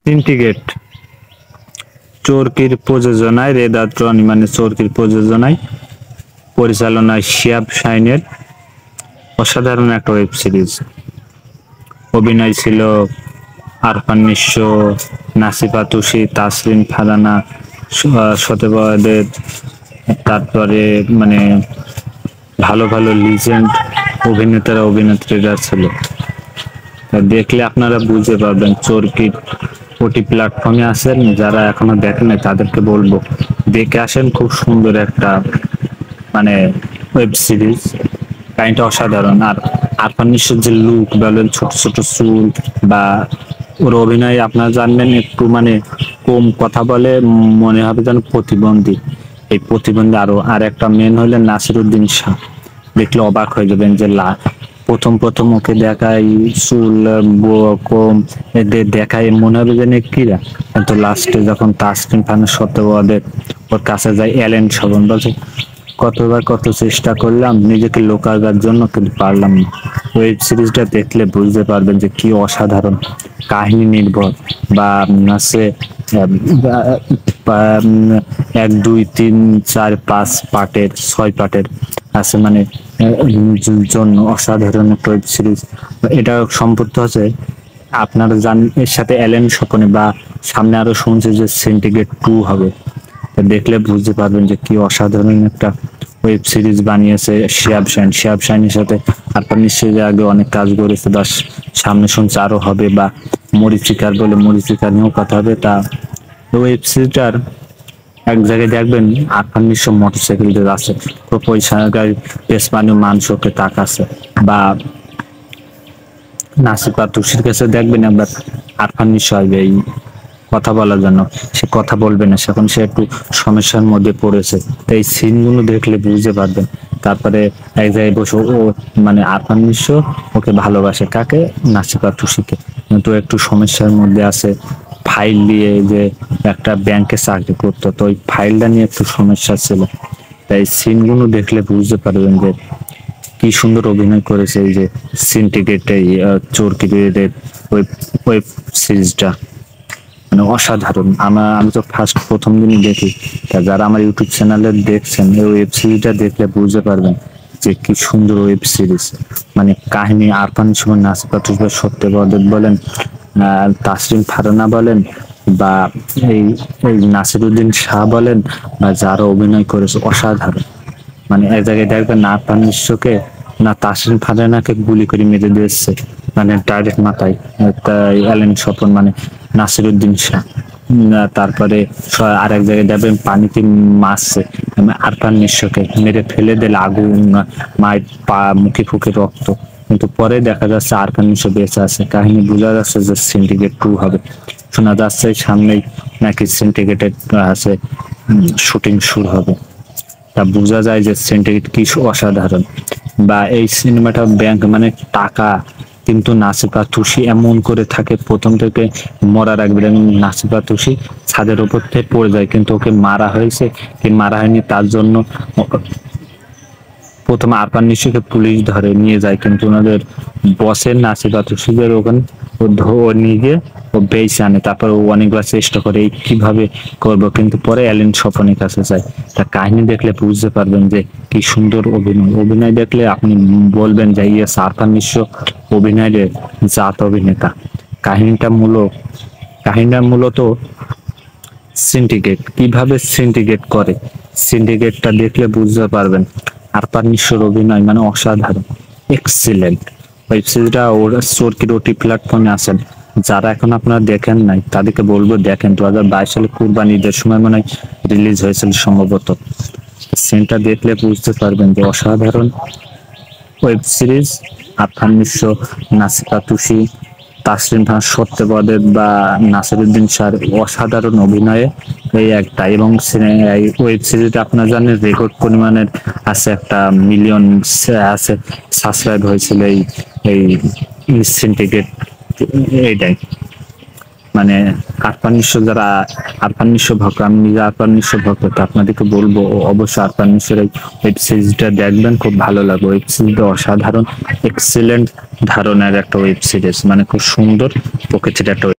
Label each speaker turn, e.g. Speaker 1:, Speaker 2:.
Speaker 1: Syndicate চরকির প্রযোজনায় রেদা ট্রনি মানে চরকির প্রযোজনায় পরিচালনায় শিয়াব শাইনের অসাধারণ একটা ওয়েব সিরিজ। অভিনয় ছিল আরফান নিঃস্ব, নাসিফা তুষি, তাসরিন ফারহানা, সত্যবাদের, তারপরে মানে ভালো ভালো লিজেন্ড অভিনেতারা অভিনেত্রীরা ছিল। দেখলে আপনারা বুঝতে পারবেন। চরকির ওটি প্ল্যাটফর্মে আছেন যারা এখনো দেখেন নাই তাদেরকে বলবো দেখে আসেন। খুব সুন্দর একটা মানে ওয়েব সিরিজ, কাহিনীটা অসাধারণ। আর আরফান নিঃস্বর যে লুক বলেন, ছোট ছোট চুল বা ওর অভিনয় আপনারা জানবেন একটু মানে কম কথা বলে, মনে হবে যেন প্রতিবন্ধী। এই প্রতিবন্ধী আর একটা মেন হলেন নাসিরুদ্দিন শাহ। দেখলে অবাক হয়ে যাবেন যে প্রথম ওকে দেখায় চুল কম, এদের দেখায় মনে হবে যেন কিরা, কিন্তু লাস্টে যখন তাসকিন খানের সত্যবাদের ওর কাছে যায় অ্যালেন শোভন বলছে কতবার কত চেষ্টা করলাম নিজেকে লোকাবার জন্য কিন্তু পারলাম না। ওয়েব সিরিজটা দেখলে বুঝতে পারবেন যে কি অসাধারণ কাহিনী নির্ভর বা আছে 1 2 3 4 5 পার্টের 6 পার্টের আছে মানে জন্য অসাধারণ একটা ওয়েব সিরিজ। এটা সম্পর্ক আছে আপনারা জানেন এর সাথে অ্যালেন স্বপনে বা সামনে আরো শুনছে যে সিন্ডিকেট 2 হবে। দেখলে বুঝতে পারবেন যে কি অসাধারণ একটা ওয়েব সিরিজ বানিয়েছে শিয়াব শাইনের সাথে। আপনার নিশ্চয়ই আগে অনেক কাজ করেছে বা সামনে শুনছে আরো হবে, বা মরিচিকার বলে মরিচিকা নিয়েও কথা হবে। তা ওয়েব সিরিজটার এক জায়গায় দেখবেন আরফান নিঃস্ব মোটরসাইকেল দিয়ে আছে, তো পয়সা পেসমানি মাংসকে তাকাছে, বা নাসিফা তুষির কাছে দেখবেন একবার আরফান নিঃস্ব আসবে এই কথা বলার জন্য, সে কথা বলবে না, সেখন সে একটু সমস্যার মধ্যে পড়েছে। তো এই সিনগুলো দেখলে বুঝতে পারবেন। তারপরে এক জায়গায় বসে ও মানে আরফান নিঃস্ব ওকে ভালোবাসে, কাকে? নাসিফা তুষিকে, কিন্তু একটু সমস্যার মধ্যে আছে। ফাইল দিয়ে যে একটা ব্যাংকে চাকরি করতো, তো ওই ফাইলটা নিয়ে একটু সমস্যা ছিল। তাই সিনগুলো দেখলে বুঝতে পারবেন যে কি সুন্দর অভিনয় করেছে এই যে সিন্ডিকেট এই চোরকি ওয়েব সিরিজটা, মানে অসাধারণ। আমি তো প্রথম দিনই দেখি। তা যারা আমার ইউটিউব চ্যানেলে দেখছেন এই ওয়েব সিরিজটা দেখলে বুঝতে পারবেন যে কি সুন্দর ওয়েব সিরিজ। মানে কাহিনী আরফান সুমন, নাসিফা তুষি, সত্যবাদক বলেন, তাসরিন ফারহানা বলেন, বা এই নাসিরুদ্দিন শাহ বলেন, বা যারা অভিনয় করেছে অসাধারণ। মানে এক জায়গায় দেখবেন না আরফান নিঃস্বকে না তাসরিন ফারহানাকে গুলি করে মেরে দিয়েছে, মানে ডাইরেক্ট মাথায়। তাই অ্যালেন স্বপন মানে নাসিরুদ্দিন শাহ। তারপরে আরেক জায়গায় দেখবেন পানিতে মারছে আরফান নিঃস্বকে, মেরে ফেলে দিলে আগুন, মায়ের পা মুখে ফুকে রক্ত, কিন্তু পরে দেখা যাচ্ছে আরফান নিঃস্ব বেঁচে আছে। কাহিনী বোঝা যাচ্ছে যে সিন্ডিকেট 2 হবে। শোনা যাচ্ছে সামনেই নাকি সিন্ডিকেটের আছে শুটিং শুরু হবে। তা বোঝা যায় যে সিন্ডিকেট কি অসাধারণ। বা এই সিনেমাটা ব্যাংক মানে টাকা কিন্তু নাসিফা তুষি এমন করে থাকে প্রথম থেকে মরার আগে। নাসিফা তুষি ছাদের উপর থেকে পড়ে যায়, কিন্তু ওকে মারা হয়েছে কি মারা হয়নি তার জন্য প্রথমে আরফান নিঃস্বকে পুলিশ ধরে নিয়ে যায়, কিন্তু ওনাদের বসের নাসিফা তুষিদের ওখানে ও নিয়ে গিয়ে ও বেঁচে আনে। তারপর ও অনেকবার চেষ্টা করে এই কিভাবে করবো, কিন্তু পরে অ্যালেন স্বপনের কাছে যায়। তা কাহিনী দেখলে বুঝতে পারবেন যে কি সুন্দর অভিনয় দেখলে আপনি বলবেন যে ইয়েস আরফান নিঃস্ব অভিনয়ের জাত অভিনেতা। কাহিনীটা মূলত সিন্ডিকেট কিভাবে সিন্ডিকেট করে, সিন্ডিকেটটা দেখলে বুঝতে পারবেন। আরফান নিঃস্বর অভিনয় মানে অসাধারণ, এক্সিলেন্ট। ওয়েব সিরিজটা ওরা চরকির ওটি প্ল্যাটফর্মে আছেন। যারা এখন আপনারা দেখেন নাই তাদেরকে বলবো দেখেন। 2022 সালে কুরবানি ঈদের সময় মানে রিলিজ হয়েছিল সম্ভবত। সিনটা দেখলে বুঝতে পারবেন যে অসাধারণ ওয়েব সিরিজ। আরফান নিঃস্ব, নাসিফা তুষি, তাসরিন খান, সত্যবাদের বা নাসিরুদ্দিন শাহর অসাধারণ অভিনয়ে এই একটা। এবং ওয়েব সিরিজটা আপনারা জানেন রেকর্ড পরিমাণের আছে, 1 মিলিয়ন আছে সাবস্ক্রাইব হয়েছিল এই সিন্ডিকেট। এইটাই মানে আরফান নিঃস্ব যারা আরফান নিঃস্ব ভক্ত, আমি নিজে আরফান নিঃস্ব ভক্ত, তো আপনাদেরকে বলবো অবশ্যই আরফান নিঃস্বের এই ওয়েব সিরিজটা দেখবেন, খুব ভালো লাগবে। ওয়েব সিরিজটা অসাধারণ, এক্সিলেন্ট ধারণের একটা ওয়েব সিরিজ, মানে খুব সুন্দর প্রকৃতির একটা